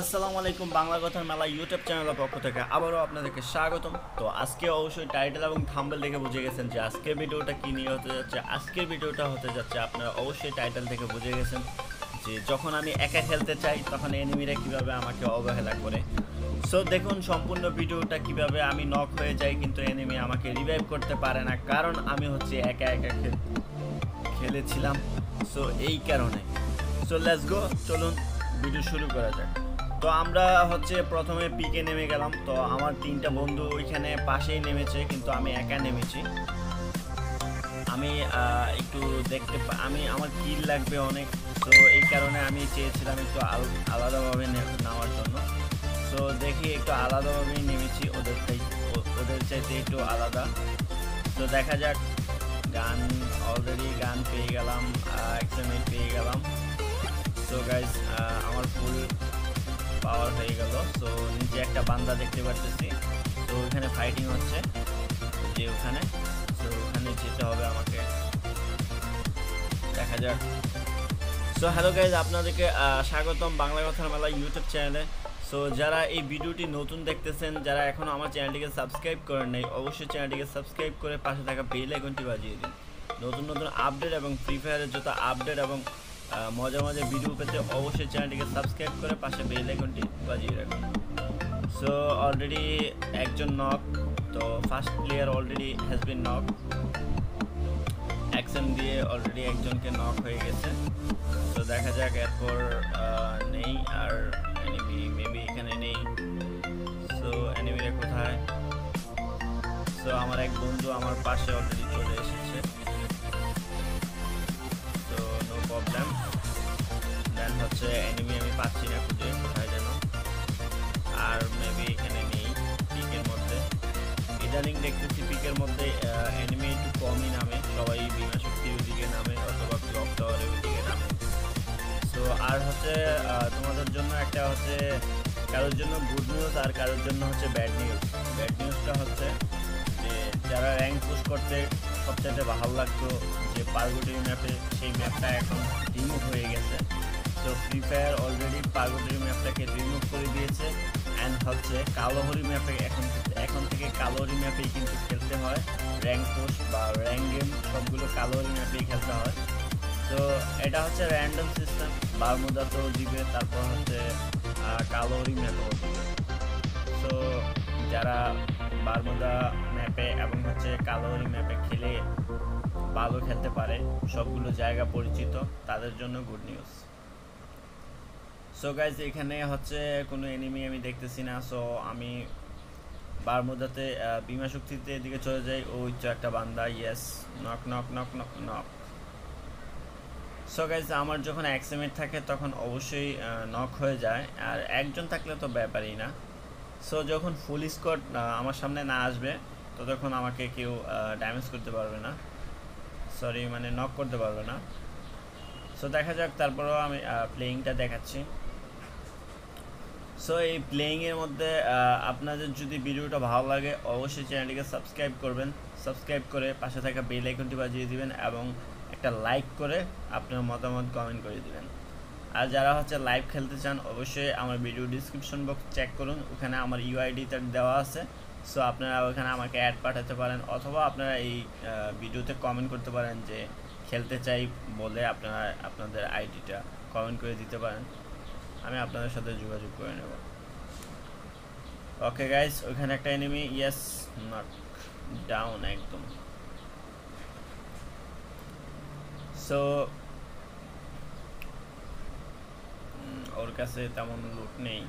আসসালামু আলাইকুম বাংলা কথার মেলা ইউটিউব চ্যানেলের পক্ষ থেকে আবারও আপনাদেরকে স্বাগতম। তো আজকে অবশ্যই টাইটেল এবং থাম্বনেল দেখে বুঝে গেছেন যে আজকের ভিডিওটা কী নিয়ে হতে যাচ্ছে। আজকের ভিডিওটা হতে যাচ্ছে, আপনারা অবশ্যই টাইটেল থেকে বুঝে গেছেন যে যখন আমি একা খেলতে চাই তখন এনিমিরা কীভাবে আমাকে অবহেলা করে। সো দেখুন সম্পূর্ণ ভিডিওটা কিভাবে আমি নক হয়ে যাই কিন্তু এনিমি আমাকে রিভাইভ করতে পারে না, কারণ আমি হচ্ছে একা একা খেলেছিলাম। সো এই কারণে লেটস গো, চলুন ভিডিও শুরু করা যাক। তো আমরা হচ্ছে প্রথমে পিকে নেমে গেলাম। তো আমার তিনটা বন্ধু ওইখানে পাশেই নেমেছে কিন্তু আমি একা নেমেছি। আমি একটু আমি আমার কিল লাগবে অনেক, তো এই কারণে আমি চেয়েছিলাম একটু আলাদাভাবে নেওয়ার জন্য। তো দেখি একটু আলাদাভাবেই নেমেছি, ওদের চাইতে একটু আলাদা। তো দেখা যাক, অলরেডি গান পেয়ে গেলাম, এক্সএমএ পেয়ে গেলাম। সো গাইজ আমার ফুল পাওয়ার হয়ে গেল। সো নিচে একটা বান্দা দেখতে পাচ্ছি, তো ওখানে ফাইটিং হচ্ছে যে ওখানে। সো ওখানে যেতে হবে আমাকে, দেখা যাক। সো হ্যালো গাইজ, আপনাদেরকে স্বাগতম বাংলা কথার মেলা ইউটিউব চ্যানেলে। সো যারা এই ভিডিওটি নতুন দেখতেছেন, যারা এখনও আমার চ্যানেলটিকে সাবস্ক্রাইব করেন নাই, অবশ্যই চ্যানেলটিকে সাবস্ক্রাইব করে পাশে থাকা বেল আইকনটি বাজিয়ে দিন। নতুন নতুন আপডেট এবং ফ্রি ফায়ারের যত আপডেট এবং মজা মজা ভিডিও পেতে অবশ্যই চ্যানেলটিকে সাবস্ক্রাইব করে পাশে বেল আইকনটি বাজিয়ে রাখুন। সো অলরেডি একজন নক, তো first player already has been knock. Action দিয়ে অলরেডি একজনকে নক হয়ে গেছে। তো দেখা যাক এরপর নেই আর এনিমি, মেবি এখানে নেই। সো এনিমিরা কোথায়? সো আমার এক বন্ধু আমার পাশে অলরেডি চলে এসেছে। তো নো প্রবলেম। দেন হচ্ছে এনিমি আমি পাচ্ছি না খুঁজে, কোথায় যেন। আর মেবি এখানে নেই পিকের মধ্যে। ইদানিং দেখতেছি পিকের মধ্যে এনিমি একটু কমই নামে, সবাই বিমা শক্তির ওইদিকে নামে অথবা ক্লক টাওয়ারের ওইদিকে নামে। সো আর হচ্ছে তোমাদের জন্য একটা হচ্ছে, কারোর জন্য গুড নিউজ আর কারোর জন্য হচ্ছে ব্যাড নিউজ। ব্যাড নিউজটা হচ্ছে যে যারা র্যাঙ্ক পুশ করতে সবচেয়ে ভালো লাগতো যে পার্গোটির ম্যাপে, সেই ম্যাপটা এখন রিমুভ হয়ে গেছে। তো ফ্রি ফায়ার অলরেডি পার্গোটির ম্যাপটাকে রিমুভ করে দিয়েছে। অ্যান্ড হচ্ছে কালোহরি ম্যাপে এখন থেকে কালোহরি ম্যাপেই কিন্তু খেলতে হয়। র্যাঙ্ক পুশ বা র্যাঙ্ক গেম সবগুলো কালোহরি ম্যাপেই খেলতে হয়। তো এটা হচ্ছে র্যান্ডম সিস্টেম, বারমুদাতেও দিবে, তারপর হচ্ছে কালোহরি ম্যাপেও দিবে। তো যারা বারমুদা ম্যাপে এবং হচ্ছে কালোহরি ম্যাপে খেলে ভালো খেলতে পারে, সবগুলো জায়গা পরিচিত, তাদের জন্য গুড নিউজ। সো গাইজ এখানে হচ্ছে কোনো এনিমি আমি দেখতেছি না। সো আমি বারমুদাতে বিমা শক্তিতে এদিকে চলে যাই। ওই তো একটা বান্দা, yes, knock knock knock knock knock. So guys আমার যখন এক্সএমএট থাকে তখন অবশ্যই নক হয়ে যায়, আর একজন থাকলে তো ব্যাপারই না। সো যখন ফুল স্কোয়াড আমার সামনে না আসবে ততক্ষণ আমাকে কেউ ড্যামেজ করতে পারবে না, সরি মানে নক করতে পারবে না। সো দেখা যাক, তারপরেও আমি প্লেয়িংটা দেখাচ্ছি। সো এই প্লেয়িংয়ের মধ্যে আপনাদের যদি ভিডিওটা ভালো লাগে অবশ্যই চ্যানেলটিকে সাবস্ক্রাইব করবেন, সাবস্ক্রাইব করে পাশে থাকা বেল আইকনটি বাজিয়ে দিবেন এবং একটা লাইক করে আপনার মতামত কমেন্ট করে দিবেন। আর যারা হচ্ছে লাইভ খেলতে চান অবশ্যই আমার ভিডিও ডিসক্রিপশন বক্স চেক করুন, ওখানে আমার ইউআইডিটা দেওয়া আছে। সো আপনারা ওখানে আমাকে অ্যাড পাঠাতে পারেন অথবা আপনারা এই ভিডিওতে কমেন্ট করতে পারেন যে খেলতে চাই বলে, আপনারা আপনাদের আইডিটা কমেন্ট করে দিতে পারেন, আমি আপনাদের সাথে যোগাযোগ করে নেব। ওকে গাইস, ওখানে একটা এনিমি, ইয়েস, নক ডাউন একদম। সো ওর কাছে তেমন লুট নেই।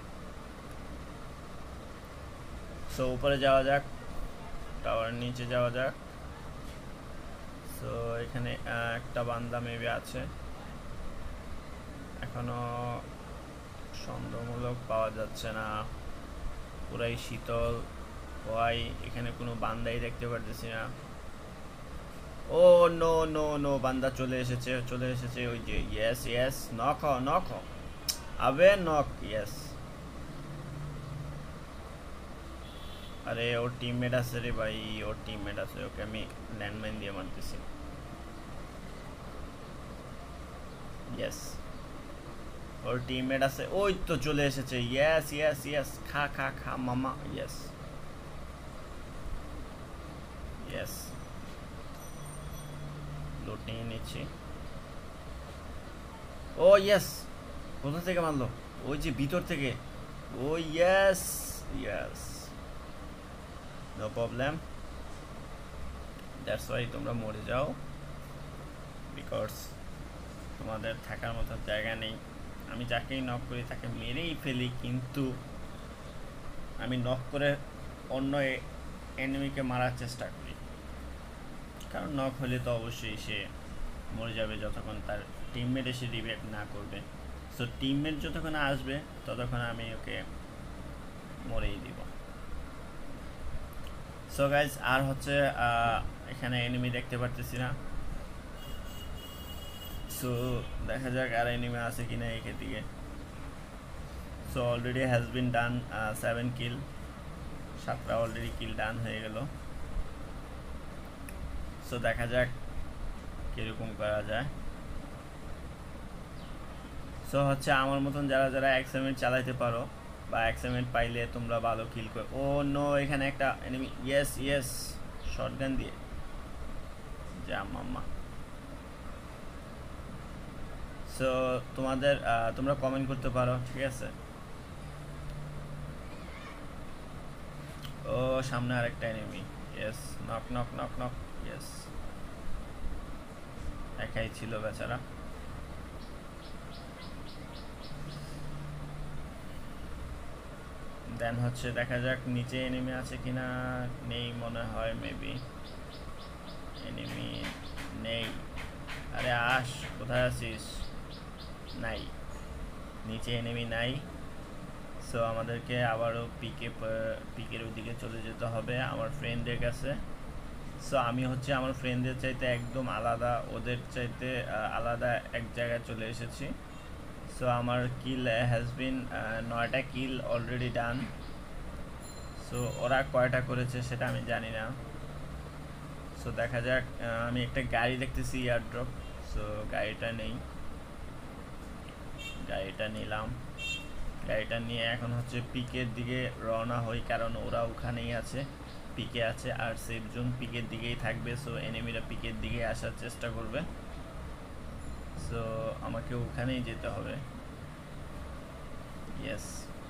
সো উপরে যাওয়া যাক, টাওয়ার নিচে যাওয়া যাক। সো এখানে একটা বান্দা মেবি আছে, এখনো সন্দেহমূলক পাওয়া যাচ্ছে না, পুরাই শীতল হওয়াই এখানে কোনো বান্দাই দেখতে পারতেছি না। ও নো নো নো, বান্দা চলে এসেছে ওই যে, ইয়েস ইয়েস, নক নক, আবে নক, ইয়েস। আরে ওর টিমমেট আছে রে ভাই, ওর টিমমেট আছে, ওকে আমি ল্যান্ডমাইন দিয়ে মারতেছি। ইয়েস, ওর টিমমেট আছে, ওই তো চলে এসেছে। ইয়েস ইয়েস ইয়েস, খা খা খা মামা। ইয়েস ইয়েস, লুট নিয়ে নিচ্ছি। ও ইয়েস, কোথা থেকে মারলো? ওই যে ভিতর থেকে। ও yes yes, no problem. That's why তোমরা মরে যাও, বিকজ তোমাদের থাকার মতো জায়গা নেই। আমি যাকেই নক করি তাকে মেরেই ফেলি, কিন্তু আমি নক করে অন্য এনিমিকে মারার চেষ্টা করি, কারণ নক হলে তো অবশ্যই সে মরে যাবে যতক্ষণ তার টিমমেট এসে রিভাইভ না করবে। সো টিমমেট যতক্ষণ আসবে ততক্ষণ আমি ওকে মরেই দিব। সো গাইজ, আর হচ্ছে এখানে এনিমি দেখতে পারতেছি না। সো দেখা যাক আর এনিমি আছে কিনা এখান দিকে। So already has been done 7 kill, 7টা অলরেডি কিল ডান হয়ে গেল। সো দেখা যাক কীরকম করা যায়। সো হচ্ছে আমার মতন যারা যারা এক্সএমএড চালাইতে পারো বা এক্সএমএড পাইলে তোমরা ভালো কিল করো। ও নো, এখানে একটা এনিমি। ইয়েস ইয়েস, শটগান দিয়ে যা মাম্মা। সো তোমাদের তোমরা কমেন্ট করতে পারো, ঠিক আছে? ও সামনে আরেকটা enemy. Yes, knock knock knock knock. Yes, একাই ছিল বেচারা। দেন হচ্ছে দেখা যাক নিচে এনিমি আছে কিনা। নেই মনে হয়, মেবি এনিমি নেই। আরে আস, কোথায় আছিস? নাই, নিচে এনিমি নাই। সো আমাদেরকে আবারও পিকের ওইদিকে চলে যেতে হবে আমার ফ্রেন্ডের কাছে। সো আমি হচ্ছে আমার ফ্রেন্ডদের চাইতে একদম আলাদা, ওদের চাইতে আলাদা এক জায়গায় চলে এসেছি। সো আমার কিল হ্যাজ বিন 9টা কিল অলরেডি ডান। সো ওরা কয়টা করেছে সেটা আমি জানি না। সো দেখা যাক। আমি একটা গাড়ি দেখতেছি, এয়ারড্রপ। সো গাড়িটা নেই, গাড়িটা নিলাম। গাড়িটা নিয়ে এখন হচ্ছে পিকের দিকে রওনা হই, কারণ ওরা ওখানেই আছে, পিকে আছে, আর সেফ জোন পিকের দিকেই থাকবে। সো এনিমিরা পিকের দিকে আসার চেষ্টা করবে। সো আমাকে ওখানেই যেতে হবে। ইয়েস।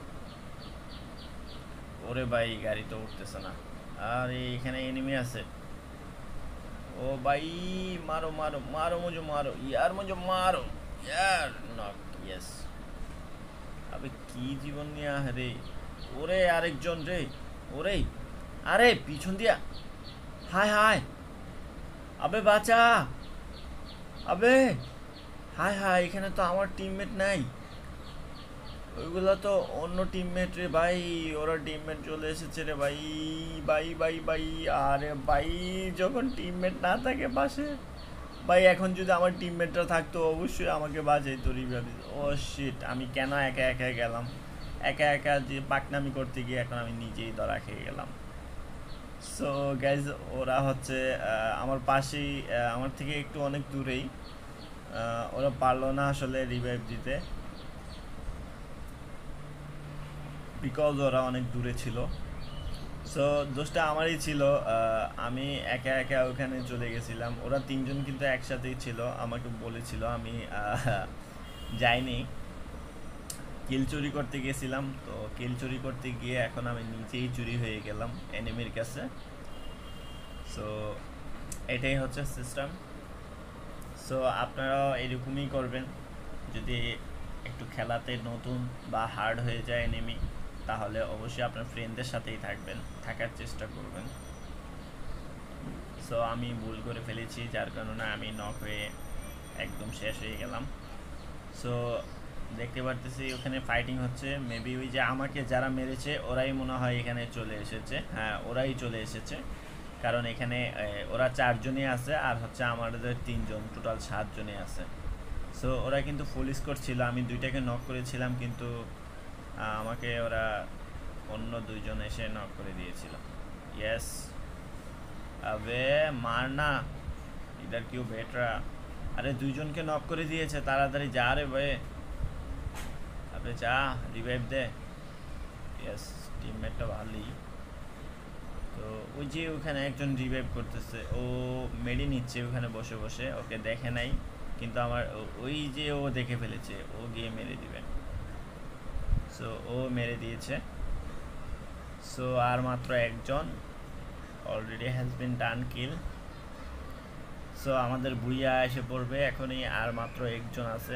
ওরে ভাই, গাড়ি তো উঠতেছে না। আর এখানে এনিমি আছে। ও ভাই, মারো মারো মারো, মুঝে মারো ইয়ার, মুঝে মারো ইয়ার। নক। ইয়েস। আবে কি জীবন নিয়ে রে। ওরে আরেকজন রে। ওরে, আরে পিছন দিয়া। হায় হায়, আবে বাঁচা। আবে হায় হায়, এখানে তো আমার টিমমেট নাই, ওইগুলো তো অন্য টিমমেট রে ভাই। ওরা টিমমেট চলে এসেছে রে ভাই। ভাই ভাই ভাই, আরে ভাই যখন টিমমেট না থাকে পাশে ভাই, এখন যদি আমার টিমমেটরা থাকতো অবশ্যই আমাকে বাঁচাইতো, রিভাইভ। ও শিট, আমি কেন একা একা গেলাম? একা একা যে পাকনামি করতে গিয়ে এখন আমি নিজেই ধরা খেয়ে গেলাম। সো গাইজ, ওরা হচ্ছে আমার পাশেই, আমার থেকে একটু অনেক দূরেই। ওরা পারলো না আসলে রিভাইভ দিতে, বিকজ ওরা অনেক দূরে ছিল। সো দোষটা আমারই ছিল। আমি একা একা ওখানে চলে গেছিলাম। ওরা 3জন কিন্তু একসাথেই ছিল, আমাকে বলেছিল, আমি যাইনি। কিল চুরি করতে গেছিলাম, তো কিল চুরি করতে গিয়ে এখন আমি নিজেই চুরি হয়ে গেলাম এনিমির কাছে। সো এটাই হচ্ছে সিস্টেম। সো আপনারাও এরকমই করবেন। যদি একটু খেলাতে নতুন বা হার্ড হয়ে যায় এনিমি, তাহলে অবশ্যই আপনার ফ্রেন্ডদের সাথেই থাকার চেষ্টা করবেন। সো আমি ভুল করে ফেলেছি, যার কারণে আমি নক হয়ে একদম শেষ হয়ে গেলাম। সো দেখতে পারতেছি ওখানে ফাইটিং হচ্ছে। মেবি ওই যে আমাকে যারা মেরেছে ওরাই মনে হয় এখানে চলে এসেছে। হ্যাঁ, ওরাই চলে এসেছে, কারণ এখানে ওরা 4জনই আছে, আর হচ্ছে আমাদের 3জন, টোটাল 7জনই আছে। সো ওরা কিন্তু ফুল স্কোর ছিল, আমি 2টাকে নক করেছিলাম, কিন্তু আমাকে ওরা অন্য 2জন এসে নক করে দিয়েছিল। ইয়েস। আবে মার না, ইদার কিউ বেটরা। আরে 2জনকে নক করে দিয়েছে, তাড়াতাড়ি যা রে ভাই। আরে যা রিভাইভ দে। ইয়েস, টিমমেটটা ভালোই। তো ওই যে ওখানে একজন রিভাইভ করতেছে, ও মেডি নিচ্ছে ওখানে বসে বসে, ওকে দেখে নাই কিন্তু আমার ওই যে ও দেখে ফেলেছে, ও গিয়ে মেরে দিবে। সো ও মেরে দিয়েছে। সো আর মাত্র একজন, already has been done kill. So আমাদের বুইয়া এসে পড়বে এখনই, আর মাত্র একজন আছে।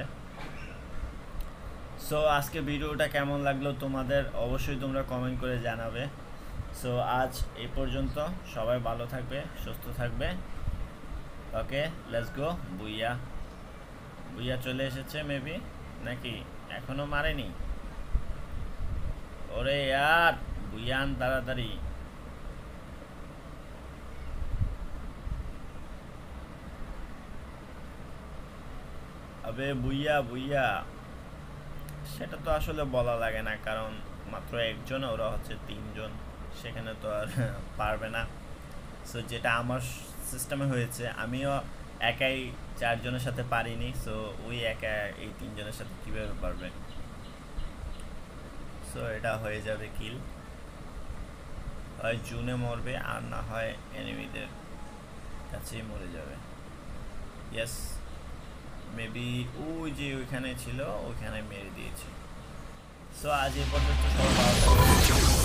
সো আজকে ভিডিওটা কেমন লাগলো তোমাদের অবশ্যই তোমরা কমেন্ট করে জানাবে। সো আজ এই পর্যন্ত, সবাই ভালো থাকবে, সুস্থ থাকবে। ওকে, লেটস গো। বুইয়া বুইয়া চলে এসেছে মেবি, নাকি এখনো মারেনি? ওরে ইয়ার, বুইয়ান তাড়াতাড়ি। আবে বুইয়া বুইয়া, সেটা তো আসলে বলা লাগে না, কারণ মাত্র একজন, ওরা হচ্ছে তিনজন, সেখানে তো আর পারবে না। সো যেটা আমার সিস্টেমে হয়েছে, আমিও একাই চারজনের সাথে পারিনি, সো ওই একা এই তিনজনের সাথে কীভাবে পারবে? সো এটা হয়ে যাবে কিল, হয় জুনে মরবে আর না হয় এনিমিদের কাছেই মরে যাবে। ইয়েস, মেবি ওই যে ওইখানে ছিল, ওইখানে মেরে দিয়েছি। সো আজ এই পর্যন্ত সবাই ভালো থাকবে।